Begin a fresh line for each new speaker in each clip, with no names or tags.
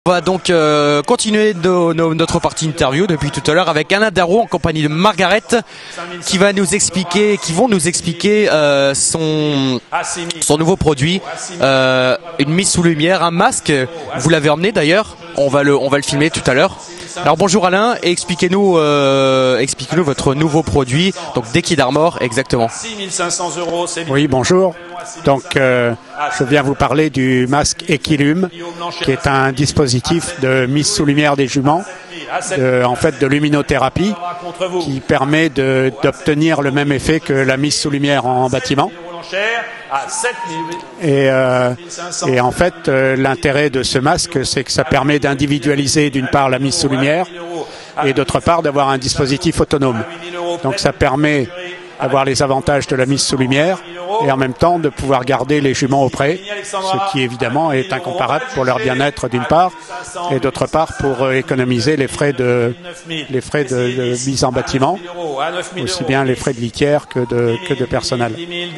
On va donc continuer notre partie interview depuis tout à l'heure avec Alain Darroux en compagnie de Margaret qui vont nous expliquer son nouveau produit, une mise sous lumière, un masque. Vous l'avez emmené d'ailleurs, on va le filmer tout à l'heure. Alors bonjour Alain, et expliquez-nous votre nouveau produit, donc Deckid Armor exactement.
6500 €, c'est
Oui, bonjour. Donc je viens vous parler du masque Equilum, qui est un dispositif de mise sous lumière des juments, en fait de luminothérapie, qui permet d'obtenir le même effet que la mise sous lumière en bâtiment. Et en fait, l'intérêt de ce masque, c'est que ça permet d'individualiser d'une part la mise sous lumière et d'autre part d'avoir un dispositif autonome. Donc ça permet d'avoir les avantages de la mise sous lumière et en même temps de pouvoir garder les juments auprès, ce qui évidemment est incomparable pour leur bien-être d'une part et d'autre part pour économiser les frais de mise en bâtiment, aussi bien les frais de litière que de personnel.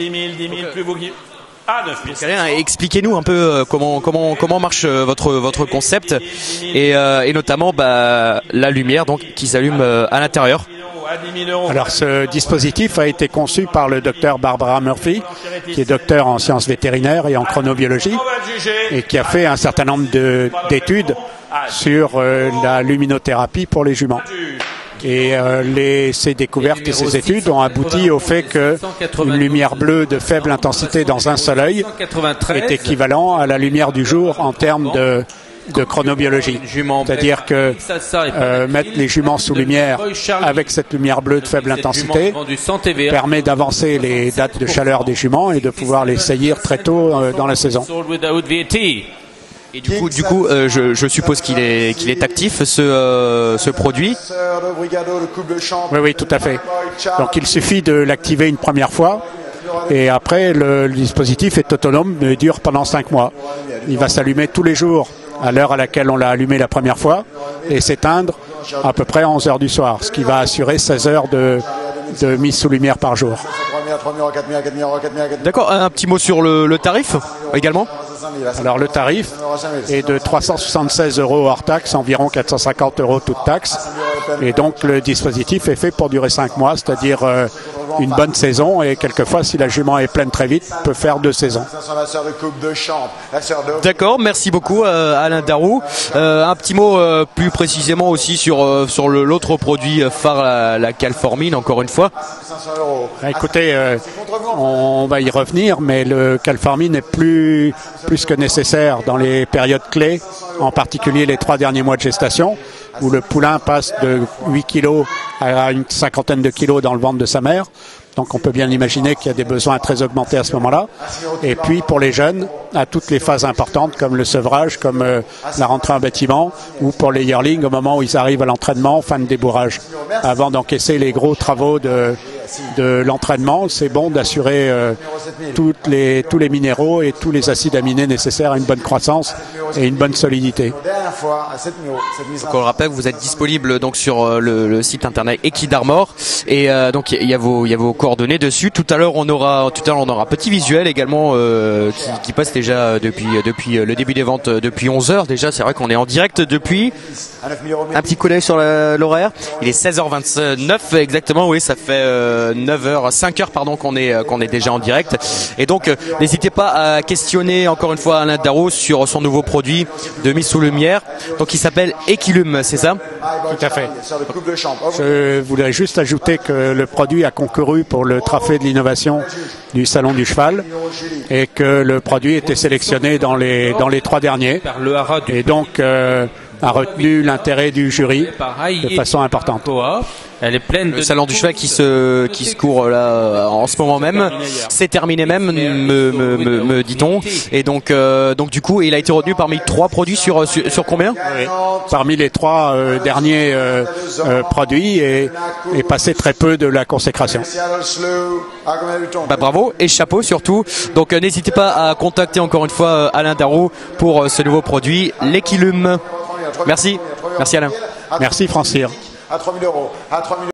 Expliquez-nous un peu comment marche votre concept et notamment la lumière donc qui s'allume à l'intérieur.
Alors ce dispositif a été conçu par le docteur Barbara Murphy, qui est docteur en sciences vétérinaires et en chronobiologie, et qui a fait un certain nombre d'études sur la luminothérapie pour les juments. Et ces découvertes et ces études ont abouti au fait qu'une lumière bleue de faible intensité dans un seul œil est équivalent à la lumière du jour en termes de chronobiologie. C'est-à-dire que mettre les juments sous lumière avec cette lumière bleue de faible intensité permet d'avancer les dates de chaleur des juments et de pouvoir les saillir très tôt dans la saison.
Et du coup, je suppose qu'il est actif ce produit.
Oui, tout à fait. Donc il suffit de l'activer une première fois. Et après, le dispositif est autonome, mais dure pendant 5 mois. Il va s'allumer tous les jours à l'heure à laquelle on l'a allumé la première fois et s'éteindre à peu près à 11 h du soir, ce qui va assurer 16 heures de mise sous lumière par jour.
D'accord, un petit mot sur le tarif également.
Alors le tarif est de 376 € hors taxe, environ 450 € toute taxe. Et donc le dispositif est fait pour durer 5 mois, c'est-à-dire une bonne saison, et quelquefois si la jument est pleine très vite, peut faire 2 saisons.
D'accord, merci beaucoup Alain Darroux. Un petit mot plus précisément aussi sur l'autre produit phare, la Calformine, encore une fois.
Écoutez, on va y revenir, mais le Calformine est plus que nécessaire dans les périodes clés, en particulier les 3 derniers mois de gestation, où le poulain passe de 8 kg à une cinquantaine de kilos dans le ventre de sa mère. Donc on peut bien imaginer qu'il y a des besoins très augmentés à ce moment-là. Et puis pour les jeunes, à toutes les phases importantes comme le sevrage, comme la rentrée en bâtiment, ou pour les yearlings au moment où ils arrivent à l'entraînement, fin de débourrage. Avant d'encaisser les gros travaux de l'entraînement, c'est bon d'assurer tous les minéraux et tous les acides aminés nécessaires à une bonne croissance et une bonne solidité.
Donc on le rappelle, vous êtes disponible donc sur le site internet Deckid Armor et donc il y a vos coordonnées dessus. Tout à l'heure on aura un petit visuel également qui passe déjà depuis le début des ventes depuis 11 h déjà. C'est vrai qu'on est en direct depuis. Un petit coup d'œil sur l'horaire. Il est 16h29 exactement. Oui, ça fait 5 h pardon qu'on est déjà en direct. Et donc n'hésitez pas à questionner encore une fois Alain Darroux sur son nouveau produit de mise sous lumière. Donc il s'appelle Equilum, c'est ça?
Tout à fait. Je voudrais juste ajouter que le produit a concouru pour le trophée de l'innovation du Salon du Cheval et que le produit était sélectionné dans les 3 derniers. Et donc a retenu l'intérêt du jury de façon importante.
Elle est pleine de... Le salon du cheval qui se court là en ce moment même, c'est terminé même, me dit-on. Et donc du coup, il a été retenu parmi 3 produits sur combien?
Oui. Parmi les 3 derniers produits et passé très peu de la consécration.
Bravo et chapeau surtout. Donc n'hésitez pas à contacter encore une fois Alain Darroux pour ce nouveau produit, l'Equilum. Merci Alain.
Merci Francire.
À 3 000 €.